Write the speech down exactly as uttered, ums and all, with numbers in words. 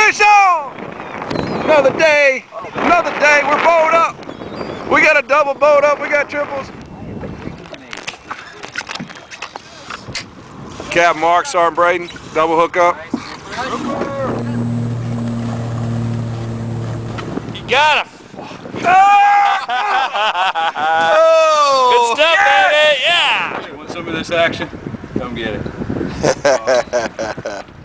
Fish on! Another day, another day, we're bowed up. We got a double bowed up, we got triples. Cap Mark, Sergeant Braden, double hook up. You got him. Oh! Good stuff, Yes! baby. Yeah. You want some of this action? Come get it.